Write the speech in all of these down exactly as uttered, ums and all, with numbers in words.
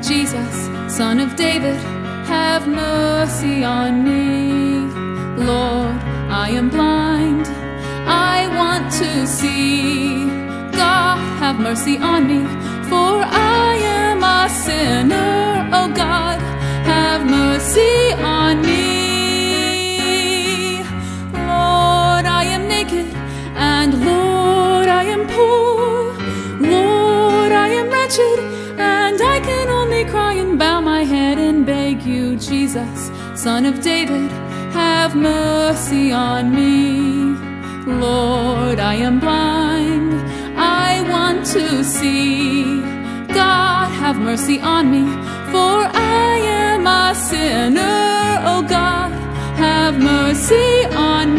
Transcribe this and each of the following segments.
Jesus, Son of David, have mercy on me. Lord, I am blind, I want to see. God, have mercy on me, for I am a sinner. Oh God, have mercy on me. Lord, I am naked, and Lord, I am poor. Lord, I am wretched, and I can only cry and bow my head and beg you, Jesus, Son of David, have mercy on me. Lord, I am blind, I want to see. God, have mercy on me, for I am a sinner. Oh God, have mercy on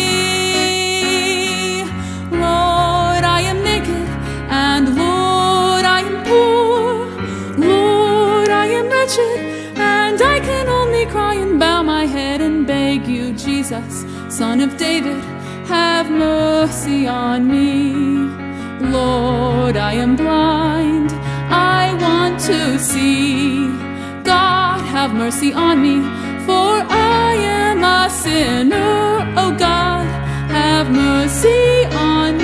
me. Lord, I am naked, and Lord, I am poor. Lord, I am wretched, and I can only cry and bow my head and beg you, Jesus, Son of David, have mercy on me. Lord, I am blind, I want to see. God, have mercy on me, for I am a sinner. Oh God, have mercy on me.